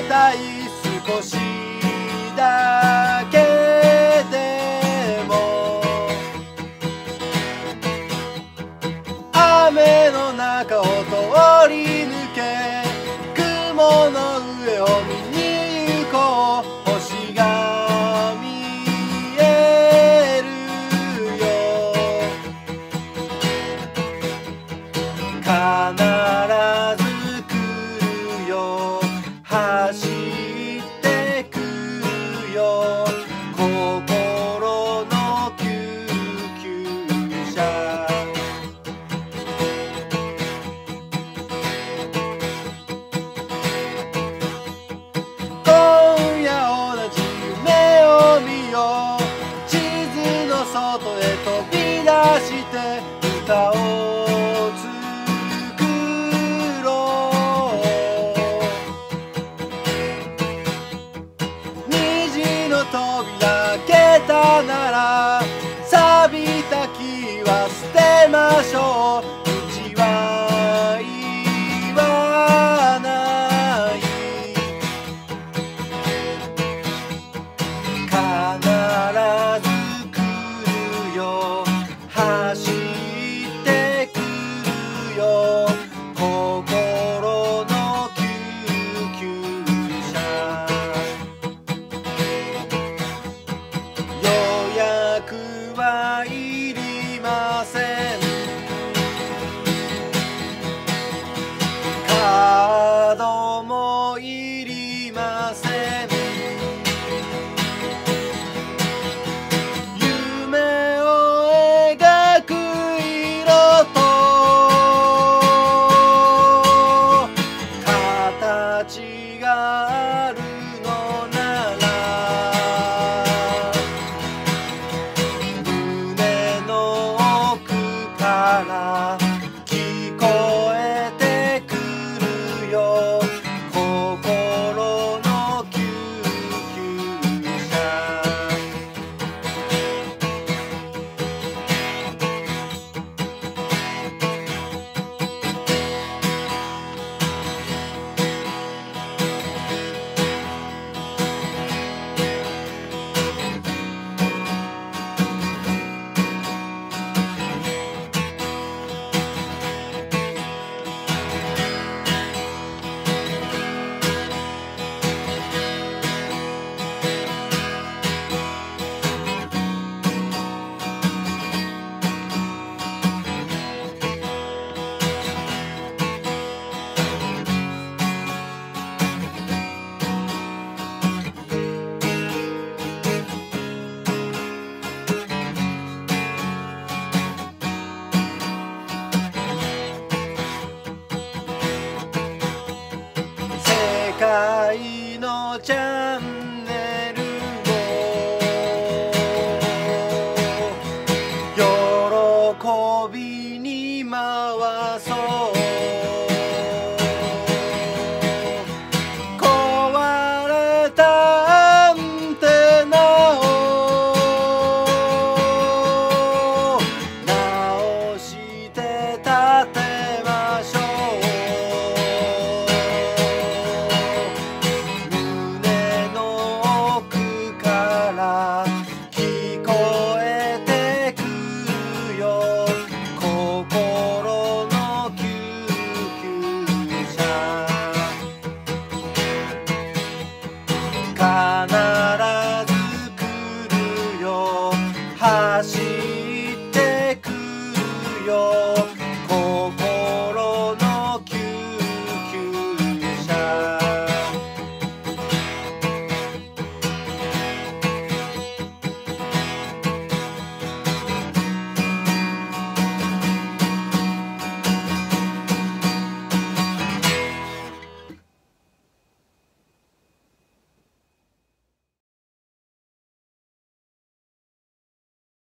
たい少しだけでも雨の中を通り抜け雲の上を見に行こう星が見えるよ必ず来るよ走ってくるよ心の救急車今夜同じ夢を見よう地図の外へ飛び出して歌を作ろう虹の扉開けたなら錆びた木は捨てましょう道は言わない必ず来るよ走ってくるよ心の救急車予約はいりませんカードもいりません夢を描く色と形